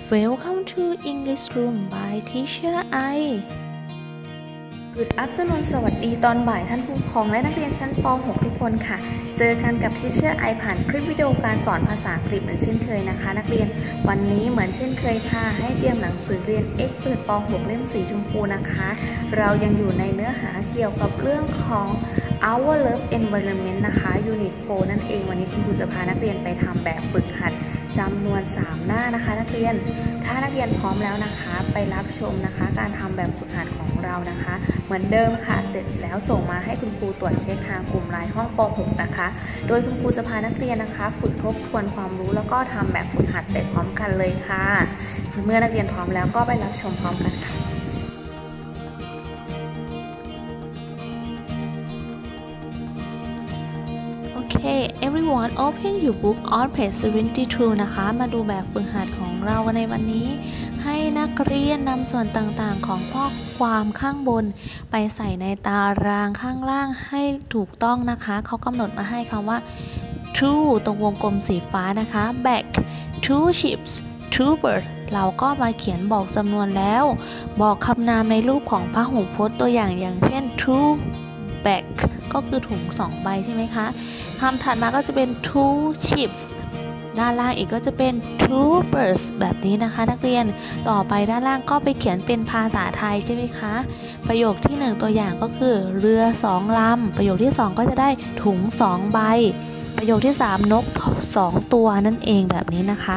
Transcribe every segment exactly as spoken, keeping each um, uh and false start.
Welcome to English Room by Teacher I Good afternoon สวัสดีตอนบ่ายท่านผู้ปกครองและนักเรียนชั้นป .หก ทุกคนค่ะเจอกันกับ Teacher I ผ่านคลิปวิดีโอการสอนภาษาอังกฤษเหมือนเช่นเคยนะคะนักเรียนวันนี้เหมือนเช่นเคยค่ะให้เตรียมหนังสือเรียน X เปิดป .หก เล่มสีชมพูนะคะเรายังอยู่ในเนื้อหาเกี่ยวกับเรื่องของ Our Love Environment นะคะ Unit โฟร์ นั่นเองวันนี้คุณครูจะพานักเรียนไปทำแบบฝึกหัดจำนวนสามหน้านะคะนักเรียนถ้านักเรียนพร้อมแล้วนะคะไปรับชมนะคะการทำแบบฝึกหัดของเรานะคะเหมือนเดิมค่ะเสร็จแล้วส่งมาให้คุณครูตรวจเช็คทางกลุ่มไลน์ห้องป .หก นะคะโดยคุณครูจะพานักเรียนนะคะฝึกทบทวนความรู้แล้วก็ทำแบบฝึกหัดไปพร้อมกันเลยค่ะเมื่อนักเรียนพร้อมแล้วก็ไปรับชมพร้อมกันค่ะOkay, everyone open your book on page เจ็ดสิบสองนะคะมาดูแบบฝึกหัดของเราในวันนี้ให้นักเรียนนำส่วนต่างๆของข้อความข้างบนไปใส่ในตารางข้างล่างให้ถูกต้องนะคะเขากำหนดมาให้คำว่า two ตรงวงกลมสีฟ้านะคะ back two ships two birds เราก็มาเขียนบอกจำนวนแล้วบอกคำนามในรูปของพหูพจน์ตัวอย่างอย่างเช่น two bag ก็คือถุงสองใบใช่ไหมคะคำถัดมาก็จะเป็น two ships ด้านล่างอีกก็จะเป็น two birds แบบนี้นะคะนักเรียนต่อไปด้านล่างก็ไปเขียนเป็นภาษาไทยใช่ไหมคะประโยคที่หนึ่งตัวอย่างก็คือเรือสองลำประโยคที่สองก็จะได้ถุงสองใบประโยคที่สามนกสองตัวนั่นเองแบบนี้นะคะ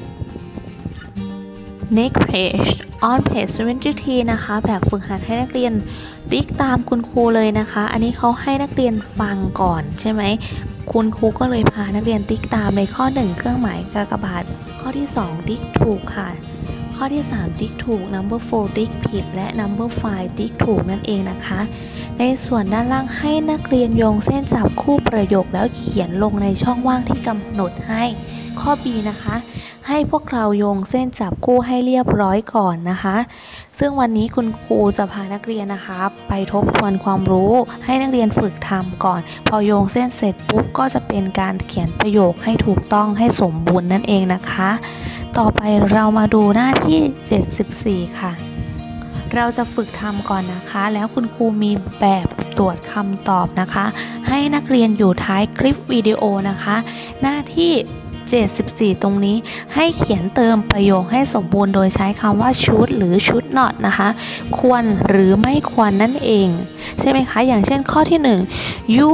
next page on page เจ็ดสิบสามนะคะแบบฝึกหัดให้นักเรียนติ๊กตามคุณครูเลยนะคะอันนี้เขาให้นักเรียนฟังก่อนใช่ไหมคุณครูก็เลยพานักเรียนติ๊กตามในข้อหนึ่งเครื่องหมายกากบาทข้อที่สองติ๊กถูกค่ะข้อที่สามติ๊กถูก number โฟร์ ติ๊กผิดและ number ไฟว์ ติ๊กถูกนั่นเองนะคะในส่วนด้านล่างให้นักเรียนโยงเส้นจับคู่ประโยคแล้วเขียนลงในช่องว่างที่กำหนดให้ข้อ B นะคะให้พวกเราโยงเส้นจับคู่ให้เรียบร้อยก่อนนะคะซึ่งวันนี้คุณครูจะพานักเรียนนะคะไปทบทวนความรู้ให้นักเรียนฝึกทำก่อนพอโยงเส้นเสร็จปุ๊บก็จะเป็นการเขียนประโยคให้ถูกต้องให้สมบูรณ์นั่นเองนะคะต่อไปเรามาดูหน้าที่เจ็ดสิบสี่ค่ะเราจะฝึกทำก่อนนะคะแล้วคุณครูมีแบบตรวจคำตอบนะคะให้นักเรียนอยู่ท้ายคลิปวิดีโอนะคะหน้าที่เจ็ดสิบสี่ตรงนี้ให้เขียนเติมประโยคให้สมบูรณ์โดยใช้คำว่า should หรือ should not นะคะควรหรือไม่ควรนั่นเองใช่ไหมคะอย่างเช่นข้อที่หนึ่ง you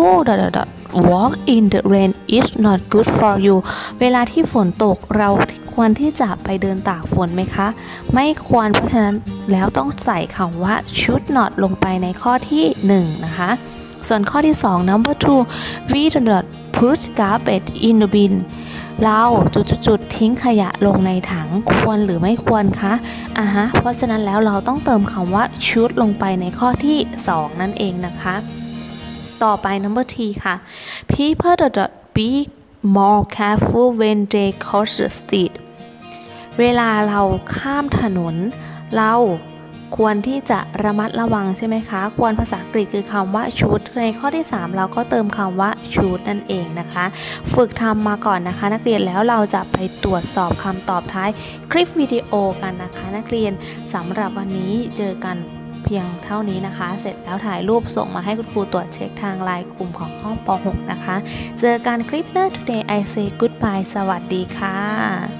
walk in the rain is not good for you เวลาที่ฝนตกเราควรที่จะไปเดินตากฝนไหมคะไม่ควรเพราะฉะนั้นแล้วต้องใส่คำว่า should not ลงไปในข้อที่หนึ่งนะคะส่วนข้อที่สอง number two we do not put garbage in the bin เราจุดๆทิ้งขยะลงในถังควรหรือไม่ควรคะอ่ะฮะเพราะฉะนั้นแล้วเราต้องเติมคำว่า should ลงไปในข้อที่สองนั่นเองนะคะต่อไป number three ค่ะ people do not be more careful when they cross the street เวลาเราข้ามถนนเราควรที่จะระมัดระวังใช่ไหมคะควรภาษาอังกฤษคือคำว่า should ในข้อที่สามเราก็เติมคำว่า should นั่นเองนะคะฝึกทำมาก่อนนะคะนักเรียนแล้วเราจะไปตรวจสอบคำตอบท้ายคลิปวิดีโอกันนะคะนักเรียนสำหรับวันนี้เจอกันเพียงเท่านี้นะคะเสร็จแล้วถ่ายรูปส่งมาให้คุณครูตรวจเช็คทางไลน์กลุ่มของห้องป .หก นะคะเจอกันคลิปหน้า Today I say goodbye สวัสดีค่ะ